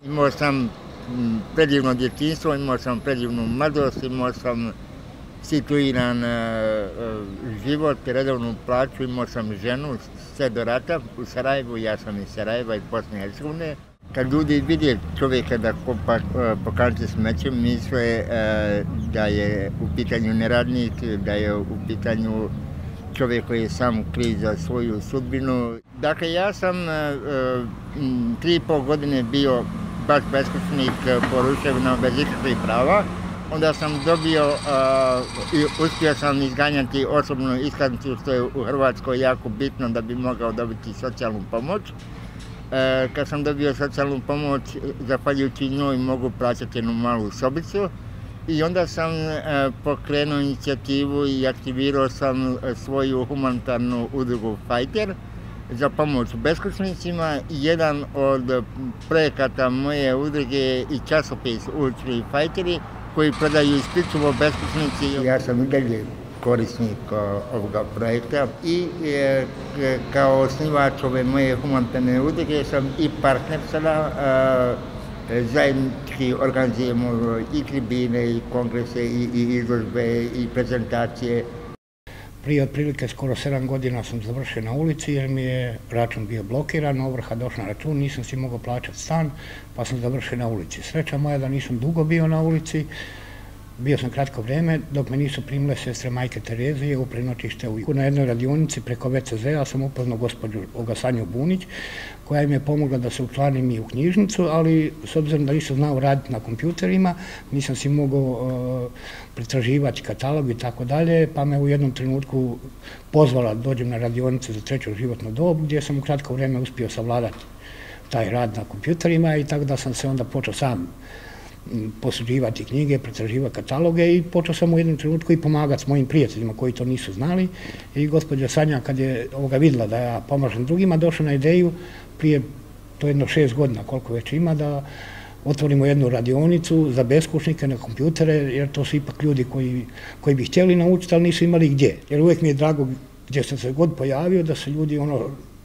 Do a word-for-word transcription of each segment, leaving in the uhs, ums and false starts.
Imao sam predivno djetinjstvo, imao sam predivnu mladost, imao sam situiran život, redovnu plaću, imao sam ženu, sve do rata u Sarajevu, ja sam iz Sarajeva, iz Bosne i Hercegovine. Kad ljudi vide čovjeka da kopa po kanti smećem, misle da je u pitanju neradnik, da je u pitanju čovjek koji je sam kriv za svoju sudbinu. Dakle, ja sam tri i pol godine bio baš beskućnik po ruševinama bez ikakvih prava. Onda sam dobio i uspio sam izganjati osobnu iskaznicu, što je u Hrvatskoj jako bitno da bi mogao dobiti socijalnu pomoć. Kad sam dobio socijalnu pomoć, zahvaljujući njoj mogu plaćati jednu malu sobicu. I onda sam pokrenuo inicijativu i aktivirao sam svoju humanitarnu udrugu Fajter za pomoć beskućnicima. Jedan od projekata moje udruge je i časopis Ulični fajteri koji prodaju isključivo beskućnici. Ja sam i dalje korisnik ovoga projekta i kao osnivač ove moje humanitarne udruge sam i partner sada. Zajednički organizujemo i tribine, i kongrese, i izložbe, i prezentacije. Prije otprilike skoro sedam godina sam završio na ulici jer mi je račun bio blokiran, ovrha došla na račun, nisam si mogao plaćati stan, pa sam završio na ulici. Sreća moja da nisam dugo bio na ulici, bio sam kratko vrijeme dok me nisu primile sestre Majke Terezije u prenoćište. Na jednoj radionici preko ve ce zea sam upoznao gospođu Sanju Bunić koja im je pomogla da se učlanim i u knjižnicu, ali s obzirom da nisam znao raditi na kompjuterima, nisam si mogao uh, pretraživati katalog i tako dalje, pa me u jednom trenutku pozvala da dođem na radionicu za treću životnu dob, gdje sam u kratko vrijeme uspio savladati taj rad na kompjuterima i tako da sam se onda počeo sam posuđivati knjige, pretraživati kataloge i počeo sam u jednom trenutku i pomagati s mojim prijateljima koji to nisu znali. I gospođa Sanja, kad je ovoga vidjela da ja pomažem drugima, došla na ideju prije to jedno šest godina koliko već ima da otvorimo jednu radionicu za beskućnike na kompjutere, jer to su ipak ljudi koji, koji bi htjeli naučiti, ali nisu imali gdje. Jer uvijek mi je drago gdje sam se god pojavio da su ljudi ono,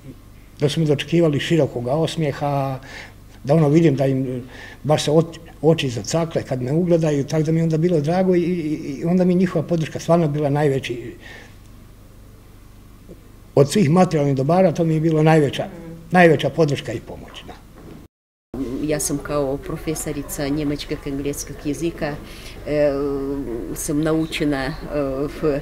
da su mi dočekivali širokog osmijeha, da ono vidim da im baš se oči zacakle kad me ugledaju, tako da mi je onda bilo drago i, i onda mi njihova podrška stvarno bila najveći. Od svih materijalnih dobara to mi je bilo najveća, najveća podrška i pomoć. Da. Ja sam kao profesorica njemačkog i engleskog jezika e, sam naučena e,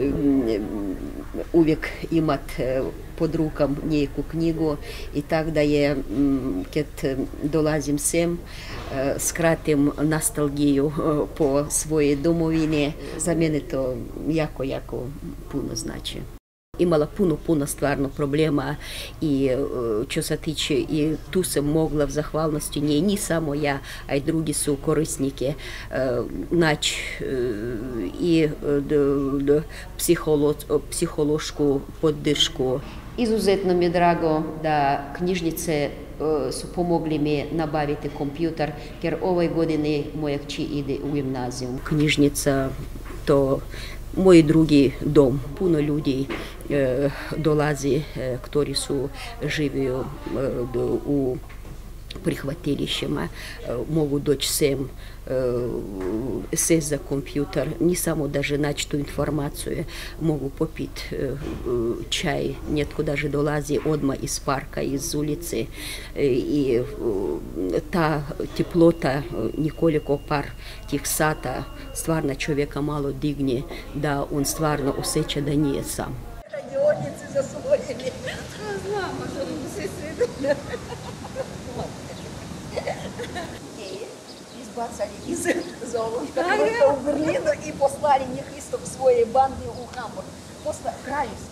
uvijek imat e, pod rukom neku knjigu i tako da je, kad dolazim sem, e, skratim nostalgiju e, po svojoj domovini. Za mene to jako, jako puno znači. Imala puno, puno stvarno problema i što se tiče i tu sam mogla v zahvalnosti nje, ni samo ja, a i drugi su korisnike naći i psiholo, psihološku podršku. Izuzetno mi je drago da knjižnice su pomogli mi nabaviti kompjuter, jer ovoj godini moja kći ide u gimnaziju. Knjižnica to moj drugi dom. Puno ljudi e, dolazi, e, koji su živio e, u prihvatilištima, e, mogu doći sem, e, sest za kompjuter, ni samo daže naći tu informaciju, mogu popiti e, čaj, netko daže dolazi odmah iz parka, iz ulice e, i e, ta teplota, nekoliko par tih sata stvarno čovjeka malo digne da on stvarno osjeća da nije sam. Radionice zasvojili. Znamo što nam se sve izbacali iz zoološkog vrta u Berlinu i poslali njih isto svoje bande u Hamburg. Posle kraju